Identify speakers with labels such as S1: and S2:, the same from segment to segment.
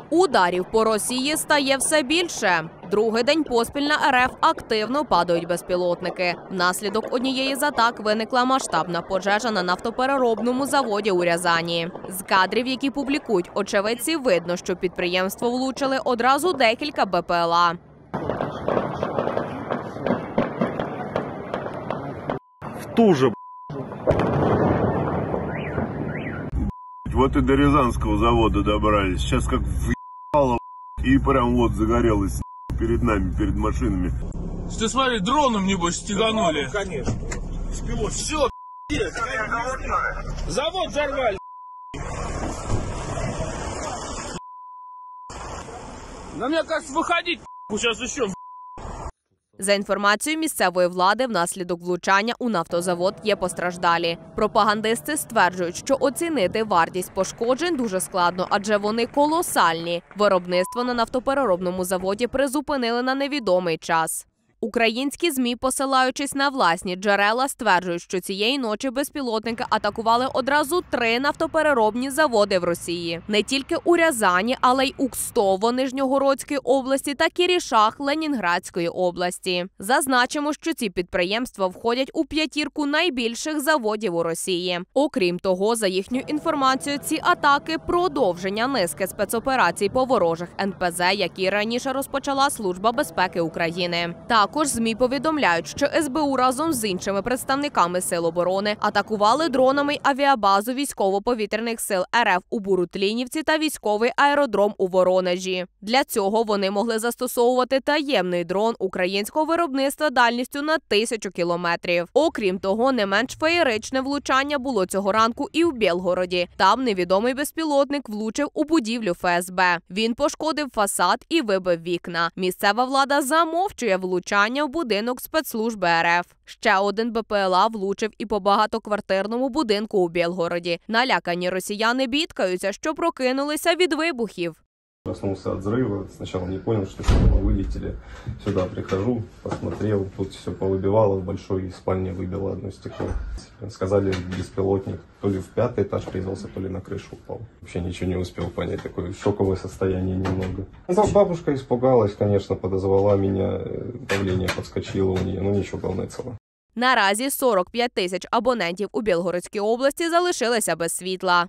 S1: Ударів по Росії стає все більше. Другий день поспіль на РФ активно падають безпілотники. Внаслідок однієї з атак виникла масштабна пожежа на нафтопереробному заводі у Рязані. З кадрів, які публікують очевидці, видно, що підприємство влучили одразу декілька БПЛА.
S2: В ту же, вот и до Рязанского завода добрались. Сейчас как въебало, и прям вот загорелось перед нами, перед машинами.
S3: Ты смотри, дроном, небось, стеганули.
S4: Конечно.
S3: Все, завод взорвали. На мне, кажется, выходить, сейчас еще.
S1: За інформацією місцевої влади, внаслідок влучання у нафтозавод є постраждалі. Пропагандисти стверджують, що оцінити вартість пошкоджень дуже складно, адже вони колосальні. Виробництво на нафтопереробному заводі призупинили на невідомий час. Українські ЗМІ, посилаючись на власні джерела, стверджують, що цієї ночі безпілотники атакували одразу 3 нафтопереробні заводи в Росії. Не тільки у Рязані, але й у Кстово Нижньогородської області та Кірішах Ленінградської області. Зазначимо, що ці підприємства входять у 5-ку найбільших заводів у Росії. Окрім того, за їхню інформацією, ці атаки – продовження низки спецоперацій по ворожих НПЗ, які раніше розпочала Служба безпеки України. Також ЗМІ повідомляють, що СБУ разом з іншими представниками Сил оборони атакували дронами авіабазу військово-повітряних сил РФ у Бурутлінівці та військовий аеродром у Воронежі. Для цього вони могли застосовувати таємний дрон українського виробництва дальністю на 1000 кілометрів. Окрім того, не менш феєричне влучання було цього ранку і в Білгороді. Там невідомий безпілотник влучив у будівлю ФСБ. Він пошкодив фасад і вибив вікна. Місцева влада замовчує влучання в будинок спецслужби РФ. Ще один БПЛА влучив і по багатоквартирному будинку у Білгороді. Налякані росіяни бідкаються, що прокинулися від вибухів.
S5: Проснулся от взрыва, сначала не понял, что стекла вылетели. Сюда прихожу, посмотрел, тут все повыбивало, в большой спальне выбило одно стекло. Сказали, беспилотник то ли в 5-й этаж врезался, то ли на крышу упал. Вообще ничего не успел понять, такое шоковое состояние немного. Бабушка испугалась, конечно, подозвала меня, давление подскочило у нее, но ничего, главное цело.
S1: Наразі 45 тисяч абонентів у Білгородській області залишилися без світла.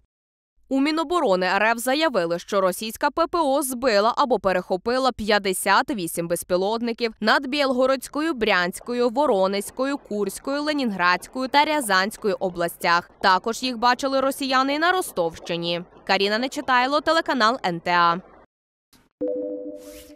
S1: У Міноборони РФ заявили, що російська ППО збила або перехопила 58 безпілотників над Білгородською, Брянською, Воронезькою, Курською, Ленінградською та Рязанською областях. Також їх бачили росіяни і на Ростовщині. Каріна Нечитайло, телеканал НТА.